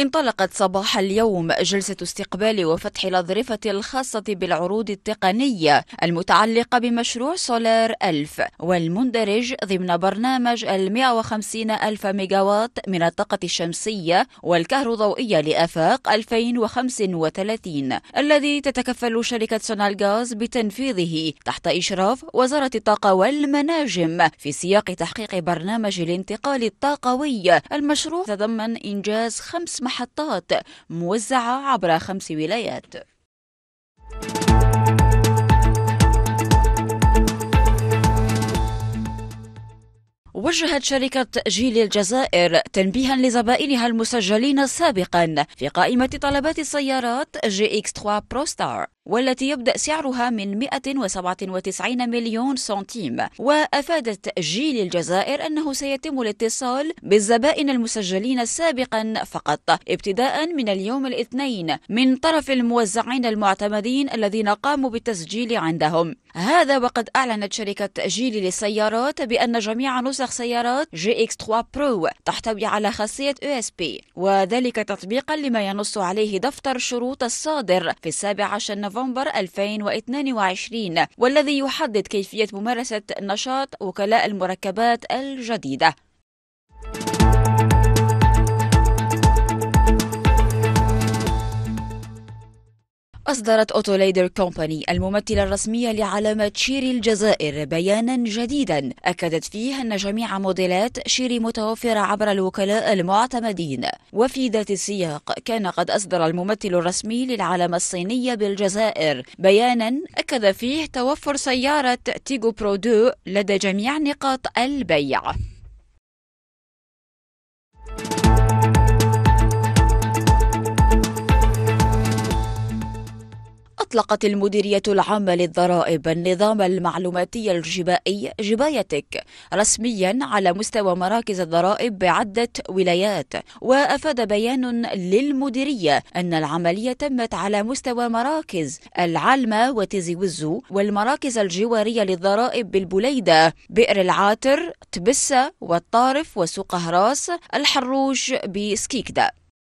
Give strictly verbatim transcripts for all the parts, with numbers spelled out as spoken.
انطلقت صباح اليوم جلسة استقبال وفتح الأظرفة الخاصة بالعروض التقنية المتعلقة بمشروع سولار ألف والمندرج ضمن برنامج المئة وخمسين ألف ميجاوات من الطاقة الشمسية والكهروضوئية لآفاق ألفين وخمسة وثلاثين الذي تتكفل شركة سونالغاز بتنفيذه تحت إشراف وزارة الطاقة والمناجم في سياق تحقيق برنامج الانتقال الطاقوي. المشروع تضمن إنجاز خمس محطات موزعة عبر خمس ولايات. وجهت شركة جيل الجزائر تنبيها لزبائنها المسجلين سابقا في قائمة طلبات السيارات جي إكس ثلاثة برو ستار والتي يبدأ سعرها من مئة وسبعة وتسعين مليون سنتيم. وأفادت جيل الجزائر أنه سيتم الاتصال بالزبائن المسجلين سابقا فقط ابتداء من اليوم الاثنين من طرف الموزعين المعتمدين الذين قاموا بالتسجيل عندهم. هذا وقد أعلنت شركة جيل للسيارات بأن جميع نسخ سيارات جي إكس ثلاثة برو تحتوي على خاصية إو إس بي، وذلك تطبيقا لما ينص عليه دفتر شروط الصادر في السابع عشر نوفمبر ألفين واثنين وعشرين والذي يحدد كيفية ممارسة نشاط وكلاء المركبات الجديدة. أصدرت أوتوليدر كومباني الممثلة الرسمية لعلامة شيري الجزائر بيانا جديدا أكدت فيه أن جميع موديلات شيري متوفرة عبر الوكلاء المعتمدين. وفي ذات السياق كان قد أصدر الممثل الرسمي للعلامة الصينية بالجزائر بيانا أكد فيه توفر سيارة تيغو برو دو لدى جميع نقاط البيع. أطلقت المديرية العامة للضرائب النظام المعلوماتي الجبائي جبايتك رسميا على مستوى مراكز الضرائب بعدة ولايات. وأفاد بيان للمديرية أن العملية تمت على مستوى مراكز العلمة وتيزي وزو والمراكز الجوارية للضرائب بالبليدة، بئر العاتر، تبسة والطارف وسوق هراس، الحروش بسكيكدا.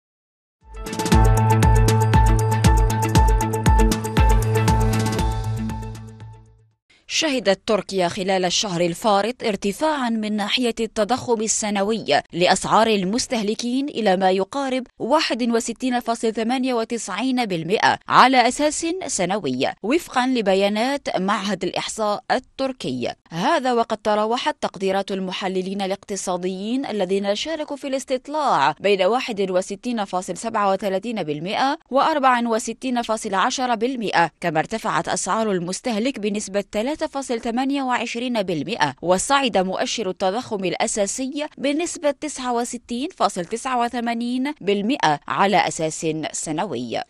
شهدت تركيا خلال الشهر الفارط ارتفاعا من ناحية التضخم السنوي لأسعار المستهلكين إلى ما يقارب واحد وستين فاصلة ثمانية وتسعين بالمئة على أساس سنوي وفقا لبيانات معهد الإحصاء التركي. هذا وقد تراوحت تقديرات المحللين الاقتصاديين الذين شاركوا في الاستطلاع بين واحد وستين فاصلة سبعة وثلاثين بالمئة و أربعة وستين فاصلة عشرة بالمئة، كما ارتفعت أسعار المستهلك بنسبة ثلاثة فاصلة ثمانية وعشرين بالمئة، وصعد مؤشر التضخم الأساسي بنسبة تسعة وستين فاصلة تسعة وثمانين بالمئة على أساس سنوي.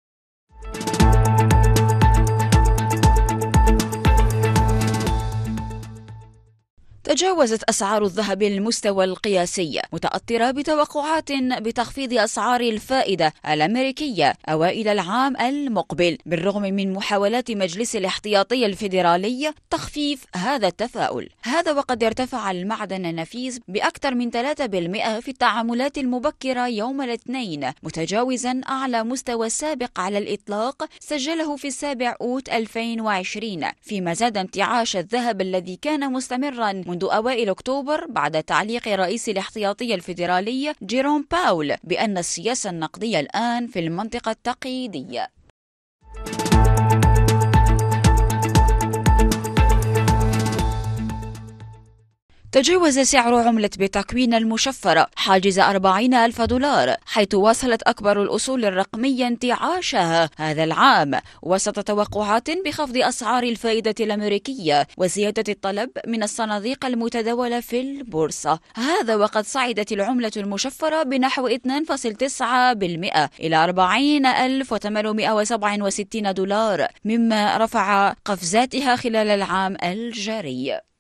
تجاوزت أسعار الذهب المستوى القياسي متأثرة بتوقعات بتخفيض أسعار الفائدة الأمريكية أوائل العام المقبل، بالرغم من محاولات مجلس الاحتياطي الفيدرالي تخفيف هذا التفاؤل. هذا وقد ارتفع المعدن النفيس بأكثر من ثلاثة بالمئة في التعاملات المبكرة يوم الاثنين، متجاوزا أعلى مستوى سابق على الإطلاق سجله في السابع أوت ألفين وعشرين، فيما زاد انتعاش الذهب الذي كان مستمرا منذ أوائل أكتوبر بعد تعليق رئيس الاحتياطي الفيدرالي جيروم باول بأن السياسة النقدية الآن في المنطقة التقييدية. تجاوز سعر عملة بيتكوين المشفرة حاجز أربعين ألف دولار، حيث واصلت أكبر الأصول الرقمية انتعاشها هذا العام وسط توقعات بخفض أسعار الفائدة الأمريكية وزيادة الطلب من الصناديق المتداولة في البورصة. هذا وقد صعدت العملة المشفرة بنحو اثنين فاصلة تسعة بالمئة إلى أربعين ألف وثمانمئة وسبعة وستين دولار، مما رفع قفزاتها خلال العام الجاري.